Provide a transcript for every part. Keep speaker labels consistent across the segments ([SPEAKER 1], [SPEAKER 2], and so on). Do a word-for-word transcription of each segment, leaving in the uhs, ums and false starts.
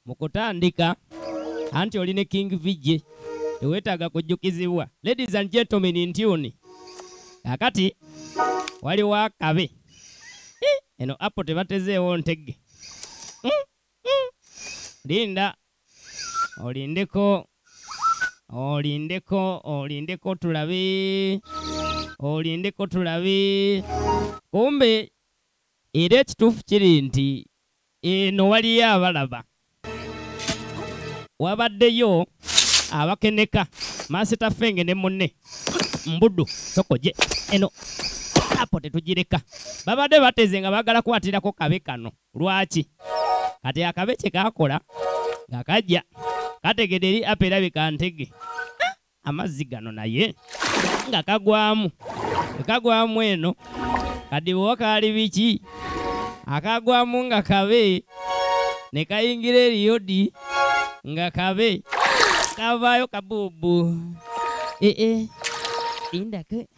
[SPEAKER 1] mukutandika anti oline King Vijay ewetaga kujjukizibwa. Ladies and gentlemen in tune. Akati wali wakabe eh, eno apo tebatezeewo ntege mm, mm. Linda olindeko olindeko olindeko tulabe olindeko tulabe. Kumbe era ekituufu kiri nti eno waliyo abalaba, wabaddeyo abakeneka Master Feng ne munne Mbudu sokoje eno apo tetugireka. Babadde bateze nga bagala kwatirako kabe kano. Lwaki? Kati akabe kye kakola nga kajja kategederi apera bikantege amazzi gano naye nga kagwamu kagwamu eno kadiwo kali biki akagwamu nga kabe ne kayingira eriyodi nga kabe kavayo kabubu eh eh indake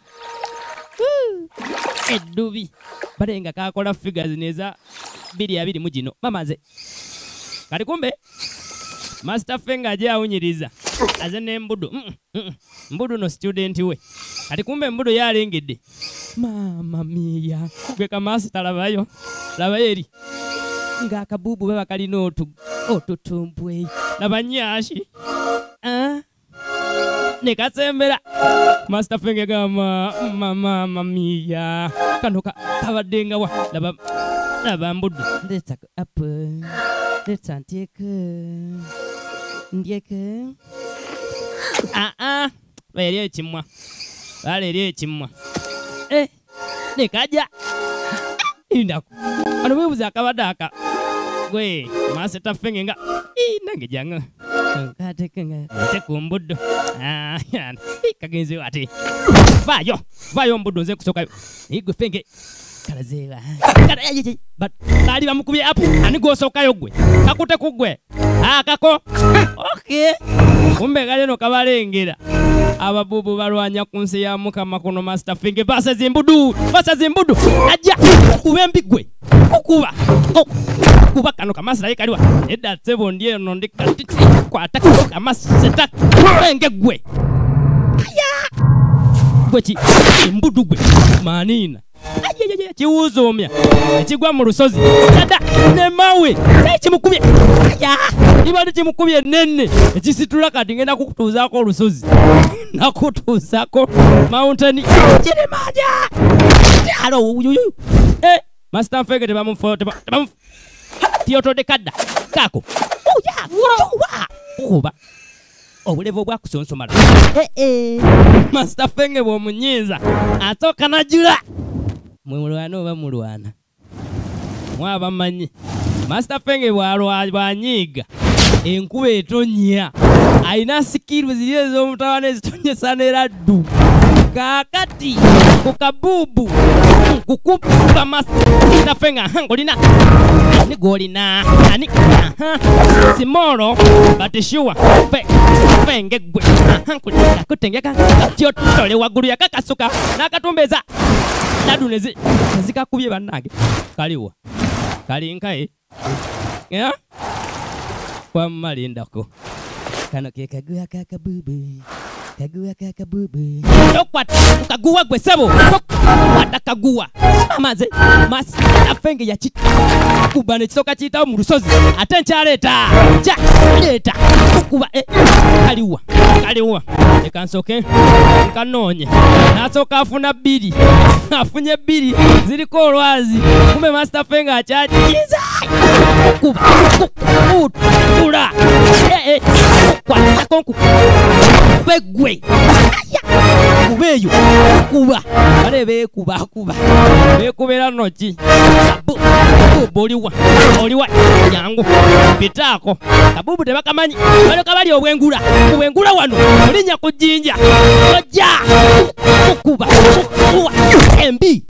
[SPEAKER 1] eddubi bale nga kakola figures neza biri abiri mugino mamaze. Kati kumbe Master Feng aje awunyiriza aze ne Mbudu mm -mm. Mbudu no student we. Kati kumbe Mbudu yalengedde mama mia gwe ka master labayo labayeri nga akabubu baba kalina otu otutumbwe nabanyashi ah ne kasembera. Master Feng gama mama mia kano kabadde nga wa laba laba Mbudu ndetsa up ndetsa nteke ndieke ah ah bayeri ekimwa bayeri ekimwa eh ne kaja indako ano webuza akabadaka gwe Master Feng nga nange janga katekenga tekumbudo ah yana kagenze ati vayo vayo Mbudu nze kusoka igwe Feng kalazewa kala yeje but kali bamukubye apo ani gosoka yogwe kakute kugwe ah kako okay kumbe kale no kabalengera ababubu balwanya kunsi ya Mukama kuno Master Feng basa zimbudu basa zimbudu aja kubembigwe okuba kuba kano kamasira yekaliwa edda sebo ndiye no ndikatiti kwata kamasita engegwe aya gwechi imbudu gwe manina ajejeje kiwuzomya ekigwa mu lusozi dada ne mawe ekimukubye ya ibali kimukubye nenne ekisitula kati ngenda kukutuzaako olusozi nakutuzaako mountain kiri maja alo uyuyu eh Master Feng te bamu foto bamu tioto de kada kako oya wa kuba obulevo bwa kusonsomala eh eh Master Feng bo munyiza atoka najula mwulwana oba mulwana mwaba manyi Master Feng bwalwa banyiga enkuba etonya aina sikiru ziliye zo mutawane zitonye sana eradu kakati kukabubu kukupa Master Feng hangolina ni golina ani simoro batishua Feng gwe hankulika kutengeka tyo tole waguru yakakasuka nakatumbeza naduneze zikakubye banage kaliwa kali nkae ya kwa malindako kana ke kagua kakabubu kagua kakabubu tokwat kagua gwe sebo watakagua amaze Master Feng ya chita kubane kisoka chita mu lusozi atenkyaleta cha leta kuba eh kaliwa kaliwa ekansoke kanonye nasoka afuna biri afunye biri ziliko olwazi kumbe Master Feng achajiza kuba kula eh eh kwa konku begwe kubeyo kuba balebe kuba kuba bekubera nochi boliwa boliwa yangu bitako kabubu tebakamanyi bale kabali obwengula obwengula wano olinya kujinja oja kuba kuba embi